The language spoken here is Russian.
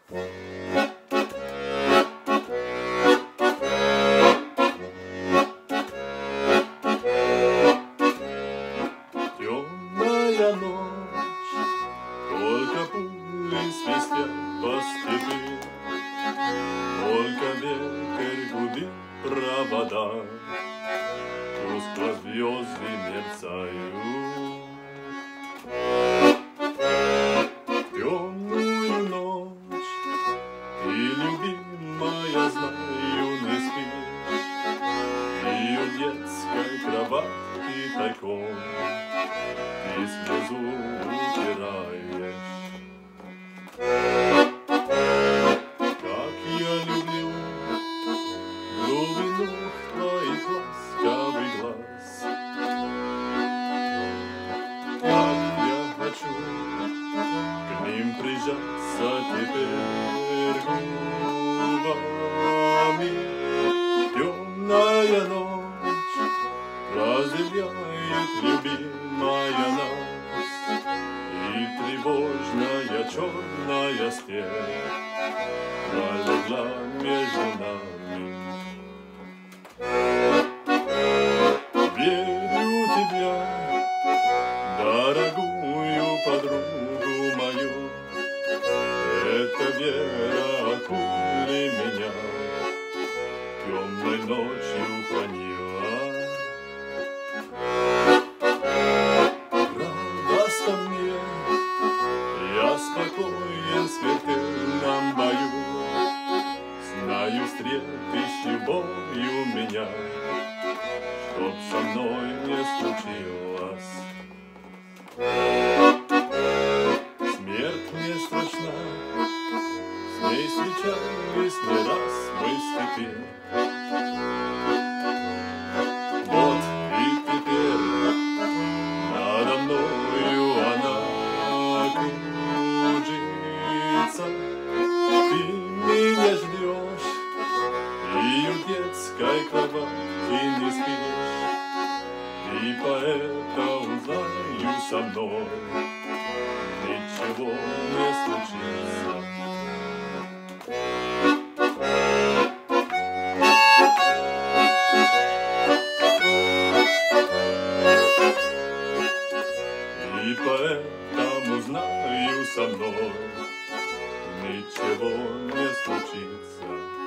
Темная ночь, только пули свистят по степи, только ветер гудит провода, тускло звезды мерцают. Темную ночь ты, любимая, знаю, не спишь, и у детской кроватки тайком ты слезу утираешь. Как я люблю глубину твоих ласковых глаз, как я хочу к ним прижаться теперь губами. Темная ночь разделяет, любимая, нас, и тревожная черная степь пролегла между нами. Верю тебя, дорогую подругу мою, эта вера окули меня, темной ночью хранила. Радостно мне, я спокоен в смертельном бою, знаю, встретишь любовью меня, чтоб со мной не случилось. Смерть не страшна, с ней встречались не раз мы в степи. Вот и теперь надо мною она кружится. Ты меня ждешь, и у детской кровати не спишь, и поэтому знаю, со мной ничего не случится. И поэтому знаю, со мной ничего не случится.